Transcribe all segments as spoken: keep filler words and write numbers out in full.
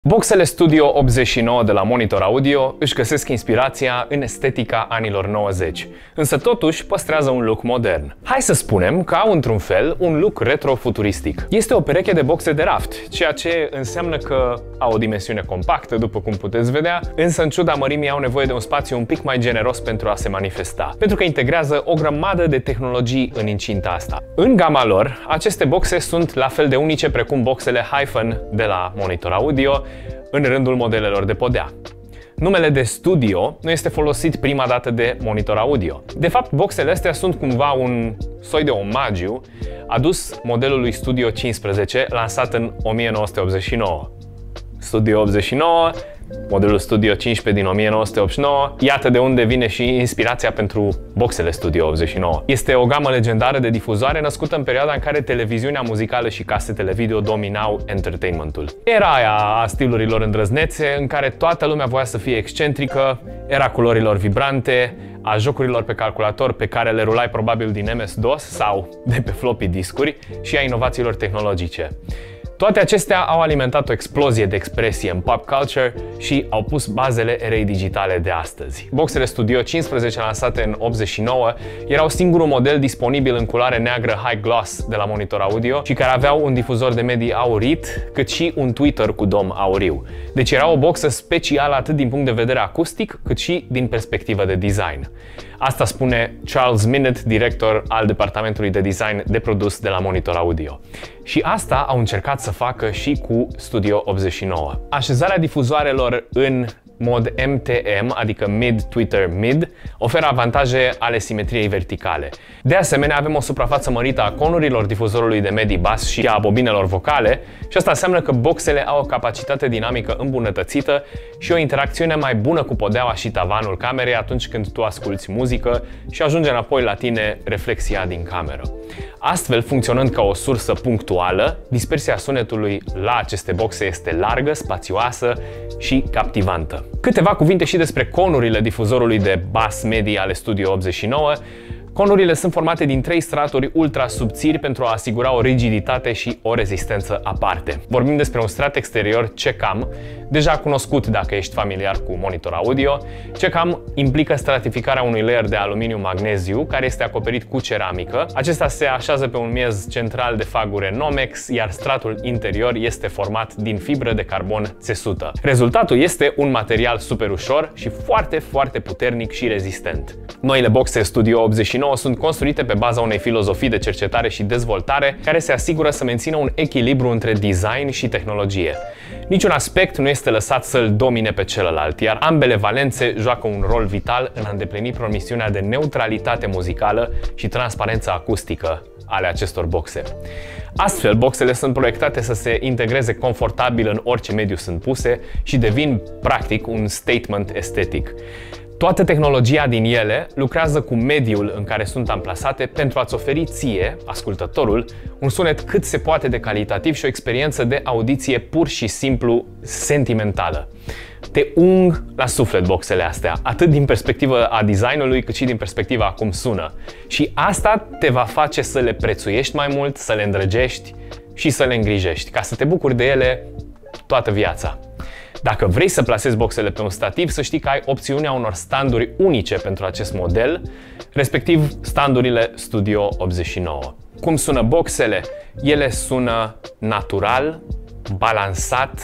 Boxele Studio optzeci și nouă de la Monitor Audio își găsesc inspirația în estetica anilor nouăzeci, însă totuși păstrează un look modern. Hai să spunem că au într-un fel un look retro-futuristic. Este o pereche de boxe de raft, ceea ce înseamnă că au o dimensiune compactă, după cum puteți vedea, însă în ciuda mărimii au nevoie de un spațiu un pic mai generos pentru a se manifesta, pentru că integrează o grămadă de tehnologii în incinta asta. În gama lor, aceste boxe sunt la fel de unice precum boxele Hyphen de la Monitor Audio, în rândul modelelor de podea. Numele de Studio nu este folosit prima dată de Monitor Audio. De fapt, boxele astea sunt cumva un soi de omagiu adus modelului Studio cincisprezece, lansat în o mie nouă sute optzeci și nouă. Studio optzeci și nouă, modelul Studio cincisprezece din o mie nouă sute optzeci și nouă, iată de unde vine și inspirația pentru boxele Studio optzeci și nouă. Este o gamă legendară de difuzoare născută în perioada în care televiziunea muzicală și casetele video dominau entertainmentul. Era aia a stilurilor îndrăznețe, în care toată lumea voia să fie excentrică, era culorilor vibrante, a jocurilor pe calculator pe care le rulai probabil din M S DOS sau de pe floppy discuri și a inovațiilor tehnologice. Toate acestea au alimentat o explozie de expresie în pop culture și au pus bazele erei digitale de astăzi. Boxele Studio cincisprezece, lansate în optzeci și nouă, erau singurul model disponibil în culoare neagră high gloss de la Monitor Audio și care aveau un difuzor de medii aurit, cât și un tweeter cu dom auriu. Deci era o boxă specială atât din punct de vedere acustic, cât și din perspectivă de design. Asta spune Charles Minute, director al departamentului de design de produs de la Monitor Audio. Și asta au încercat să facă și cu Studio optzeci și nouă. Așezarea difuzoarelor în mod M T M, adică Mid Tweeter Mid, oferă avantaje ale simetriei verticale. De asemenea, avem o suprafață mărită a conurilor difuzorului de medii bas și a bobinelor vocale și asta înseamnă că boxele au o capacitate dinamică îmbunătățită și o interacțiune mai bună cu podeaua și tavanul camerei atunci când tu asculți muzică și ajunge înapoi la tine reflexia din cameră. Astfel, funcționând ca o sursă punctuală, dispersia sunetului la aceste boxe este largă, spațioasă și captivantă. Câteva cuvinte și despre conurile difuzorului de bas medii ale Studio optzeci și nouă. Conurile sunt formate din trei straturi ultra subțiri pentru a asigura o rigiditate și o rezistență aparte. Vorbim despre un strat exterior C C A M, deja cunoscut dacă ești familiar cu Monitor Audio. C C A M implică stratificarea unui layer de aluminiu-magneziu care este acoperit cu ceramică. Acesta se așează pe un miez central de fagure Nomex, iar stratul interior este format din fibră de carbon țesută. Rezultatul este un material super ușor și foarte, foarte puternic și rezistent. Noile boxe Studio optzeci și nouă sunt construite pe baza unei filozofii de cercetare și dezvoltare care se asigură să mențină un echilibru între design și tehnologie. Niciun aspect nu este lăsat să-l domine pe celălalt, iar ambele valențe joacă un rol vital în a îndeplini promisiunea de neutralitate muzicală și transparență acustică ale acestor boxe. Astfel, boxele sunt proiectate să se integreze confortabil în orice mediu sunt puse și devin, practic, un statement estetic. Toată tehnologia din ele lucrează cu mediul în care sunt amplasate pentru a-ți oferi ție, ascultătorul, un sunet cât se poate de calitativ și o experiență de audiție pur și simplu sentimentală. Te ung la suflet boxele astea, atât din perspectiva a designului, cât și din perspectiva a cum sună. Și asta te va face să le prețuiești mai mult, să le îndrăgești și să le îngrijești, ca să te bucuri de ele toată viața. Dacă vrei să plasezi boxele pe un stativ, să știi că ai opțiunea unor standuri unice pentru acest model, respectiv standurile Studio optzeci și nouă. Cum sună boxele? Ele sună natural, balansat,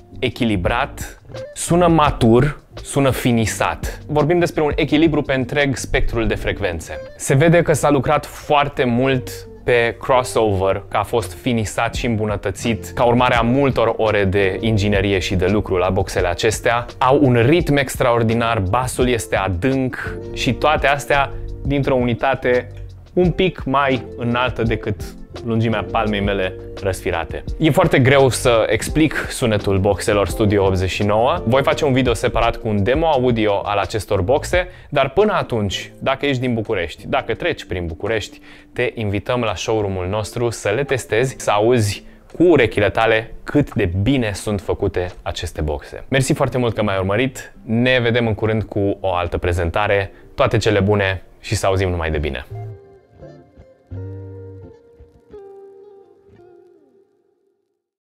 echilibrat, sună matur, sună finisat. Vorbim despre un echilibru pe întreg spectrul de frecvențe. Se vede că s-a lucrat foarte mult pe crossover, că a fost finisat și îmbunătățit ca urmare a multor ore de inginerie și de lucru la boxele acestea. Au un ritm extraordinar, basul este adânc și toate astea dintr-o unitate un pic mai înaltă decât lungimea palmei mele răsfirate. E foarte greu să explic sunetul boxelor Studio optzeci și nouă. Voi face un video separat cu un demo audio al acestor boxe, dar până atunci, dacă ești din București, dacă treci prin București, te invităm la showroom-ul nostru să le testezi, să auzi cu urechile tale cât de bine sunt făcute aceste boxe. Mersi foarte mult că m-ai urmărit, ne vedem în curând cu o altă prezentare, toate cele bune și să auzim numai de bine!